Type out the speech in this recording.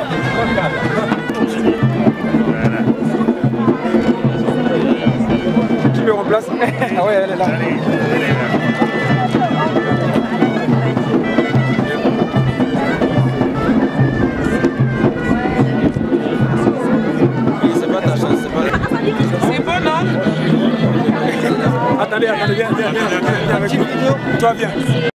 Qui me remplace? Ah ouais, elle est là. C'est pas ta chance, c'est pas... C'est bon, non? Attendez, viens avec nous. Toi, viens.